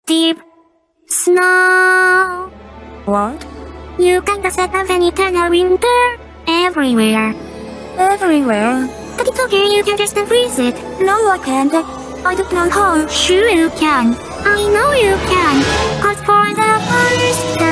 deep snow. What? You can't set up an eternal winter everywhere. Everywhere? But it's okay, you can just freeze it. No, I can't. I don't know how. Sure you can. I know you can. 'Cause for the first